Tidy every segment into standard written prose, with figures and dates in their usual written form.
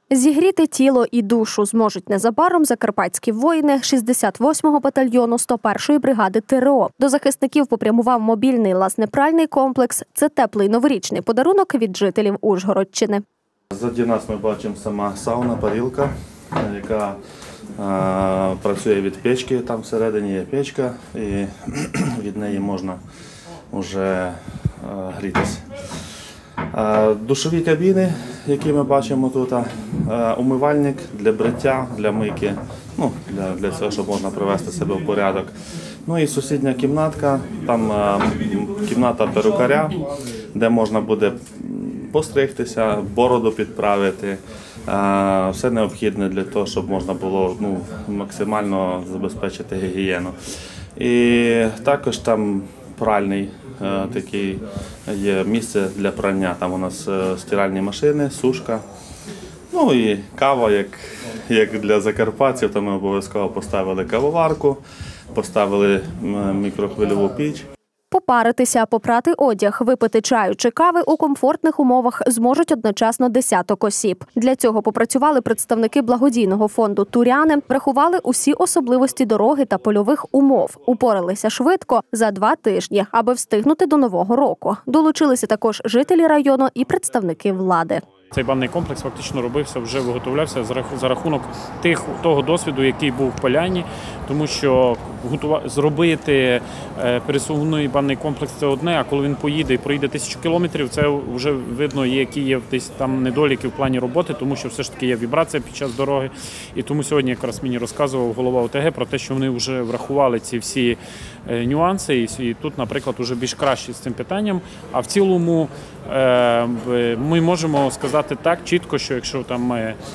Зігріти тіло і душу зможуть незабаром закарпатські воїни 68-го батальйону 101-ї бригади ТРО. До захисників попрямував мобільний лазнепральний комплекс. Це теплий новорічний подарунок від жителів Ужгородщини. Ззаді нас ми бачимо сама сауна, парілка, яка працює від печки. Там всередині є печка і від неї можна вже грітися. Душові кабіни, які ми бачимо тут, умивальник для бриття, для мийки, для цього, щоб можна привести себе в порядок. Ну і сусідня кімнатка, там кімната перукаря, де можна буде постригтися, бороду підправити. Все необхідне для того, щоб можна було максимально забезпечити гігієну. І також там пральний такий є місце для прання. Там у нас стиральні машини, сушка. Ну і кава, як для закарпатців, то ми обов'язково поставили кавоварку, поставили мікрохвильову піч. Попаритися, попрати одяг, випити чаю чи кави у комфортних умовах зможуть одночасно десяток осіб. Для цього попрацювали представники благодійного фонду «Туряни», врахували усі особливості дороги та польових умов. Упоралися швидко за 2 тижні, аби встигнути до Нового року. Долучилися також жителі району і представники влади. Цей банний комплекс фактично робився, вже виготовлявся за рахунок того досвіду, який був в Поляні, тому що зробити пересувний банний комплекс – це одне, а коли він поїде і проїде 1000 кілометрів, це вже видно, які є десь там недоліки в плані роботи, тому що все ж таки є вібрація під час дороги. І тому сьогодні якраз мені розказував голова ОТГ про те, що вони вже врахували ці всі нюанси, і тут, наприклад, вже більш краще з цим питанням. А в цілому ми можемо сказати так чітко, що якщо там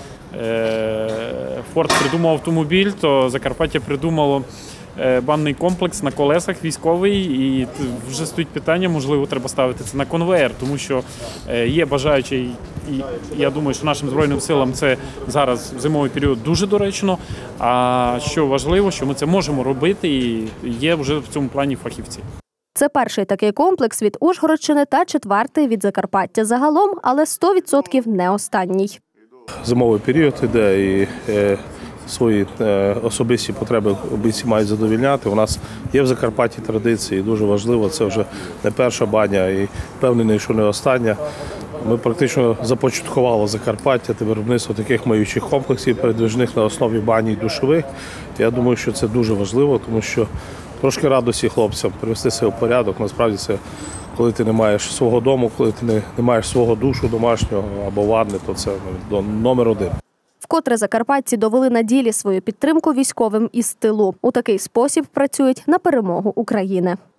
Форд придумав автомобіль, то Закарпаття придумало банний комплекс на колесах військовий, і вже стоїть питання, можливо, треба ставити це на конвеєр, тому що є бажаючі, і я думаю, що нашим Збройним силам це зараз в зимовий період дуже доречно, а що важливо, що ми це можемо робити, і є вже в цьому плані фахівці. Це перший такий комплекс від Ужгородщини та 4-й від Закарпаття загалом, але 100% не останній. Зимовий період іде і свої особисті потреби бійці мають задовольняти. У нас є в Закарпатті традиції, дуже важливо, це вже не перша баня і впевнений, що не остання. Ми практично започаткували Закарпаття та виробництво таких миючих комплексів передвижних на основі бані і душових. Я думаю, що це дуже важливо, тому що трошки радості хлопцям привести себе в порядок. Насправді це, коли ти не маєш свого дому, коли ти не маєш свого душу домашнього або ванни, то це номер 1. Вкотре закарпатці довели на ділі свою підтримку військовим із тилу. У такий спосіб працюють на перемогу України.